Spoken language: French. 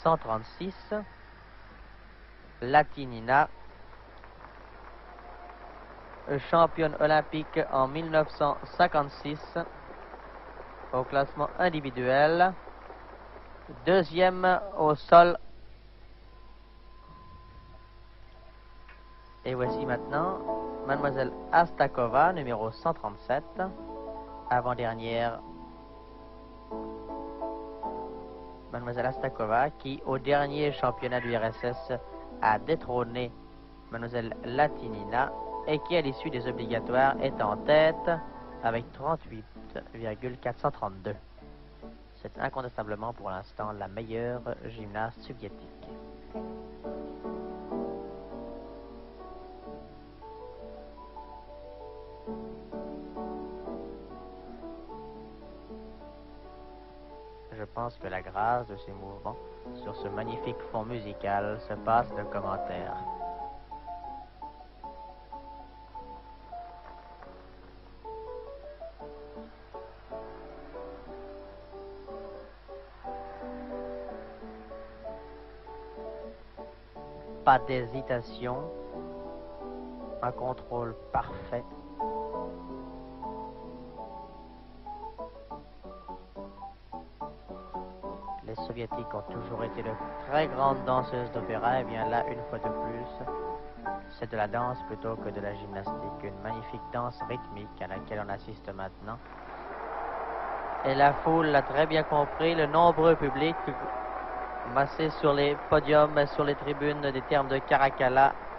1936. Latinina, championne olympique en 1956 au classement individuel. Deuxième au sol. Et voici maintenant Mademoiselle Astakova, numéro 137, avant-dernière. Mademoiselle Astakova qui, au dernier championnat du RSS, a détrôné Mademoiselle Latinina et qui, à l'issue des obligatoires, est en tête avec 38,432. C'est incontestablement pour l'instant la meilleure gymnaste soviétique. Je pense que la grâce de ces mouvements sur ce magnifique fond musical se passe de commentaires. Pas d'hésitation, un contrôle parfait. Les soviétiques ont toujours été de très grandes danseuses d'opéra, et bien là, une fois de plus, c'est de la danse plutôt que de la gymnastique. Une magnifique danse rythmique à laquelle on assiste maintenant. Et la foule l'a très bien compris, le nombreux public massé sur les podiums, sur les tribunes des termes de Caracalla,